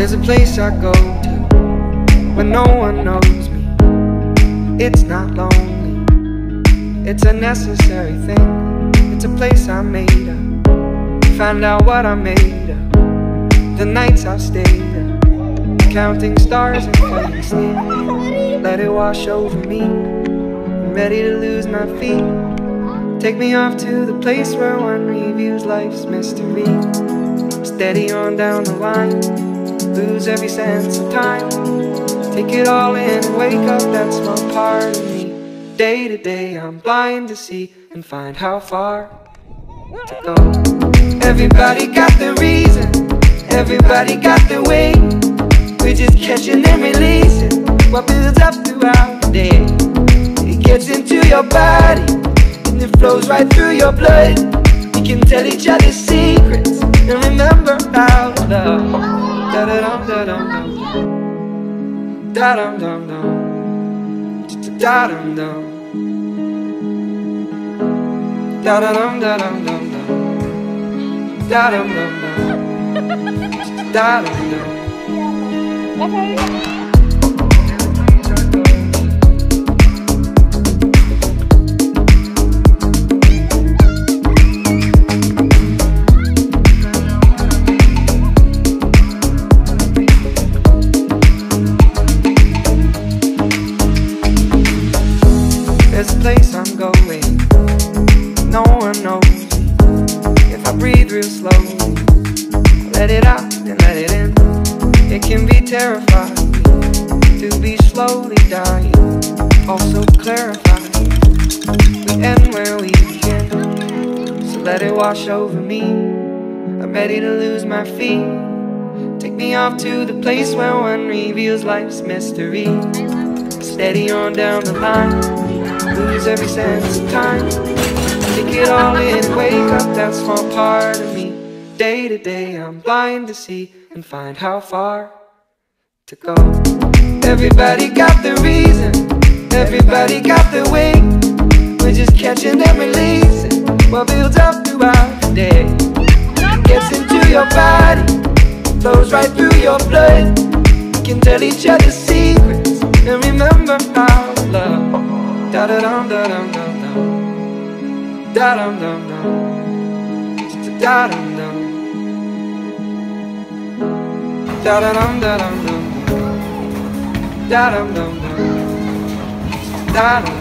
There's a place I go to when no one knows me. It's not lonely, it's a necessary thing. It's a place I made up, find out what I made of. The nights I've stayed up, counting stars and fading sleep. Let it wash over me, I'm ready to lose my feet. Take me off to the place where one reviews life's mystery. Steady on down the line, lose every sense of time. Take it all in and wake up that small part of me. Day to day I'm blind to see and find how far to go. Everybody got the reason, everybody got the way. We're just catching and releasing what builds up throughout the day. It gets into your body and it flows right through your blood. We can tell each other secrets and remember how to love. Da-da-dum-da-dum-dum, da-dum-dum-dum, da-dum-dum, da-da-dum-da-dum-dum, da-dum-dum-dum, da-dum-dum. There's a place I'm going, no one knows me. If I breathe real slowly, let it out and let it in. It can be terrifying to be slowly dying, also clarifying. We end where we begin, so let it wash over me. I'm ready to lose my feet. Take me off to the place where one reveals life's mystery. Steady on down the line, lose every sense of time. Take it all in, wake up that small part of me. Day to day I'm blind to see and find how far to go. Everybody got the reason, everybody got the way. We're just catching and releasing what builds up throughout the day. It gets into your body, flows right through your blood. We can tell each other secrets and remember how to love. Da-da-dum-da-dum-dum-dum, da-dum-dum-dum, da-dum-dum, da-da-dum-da-dum-dum, da-dum-dum-dum, da-dum-dum.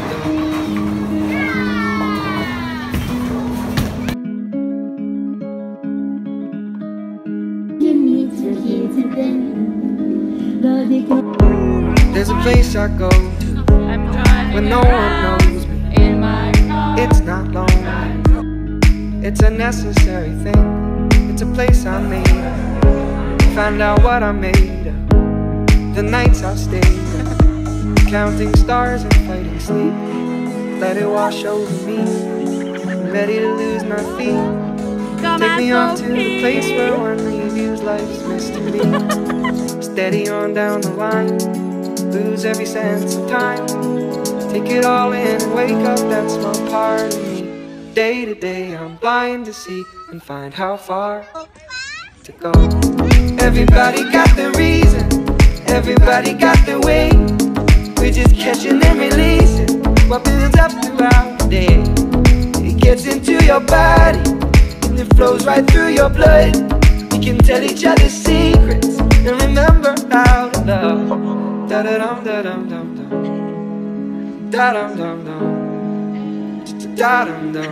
There's a place I go to when no one knows me. It's not lonely, it's a necessary thing. It's a place I made up, find out what I made of. The nights I've stayed up, counting stars and fighting sleep. Let it wash over me, I'm ready to lose my feet. Take me off to the place where one reviews life's mystery. Steady on down the line, lose every sense of time. Take it all in and wake up that small part of me. Day to day I'm blind to see and find how far to go. Everybody got the reason, everybody got the way. We're just catching and releasing what builds up throughout the day. It gets into your body and it flows right through your blood. We can tell each other secrets and remember how to love. Da-da-dum-da-dum-dum-dum, da-dum-dum-dum, da-dum-dum,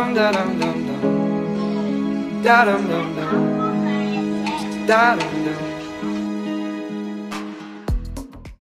da-da-dum-da-dum-dum-dum, da-dum-dum-dum, da-dum-dum.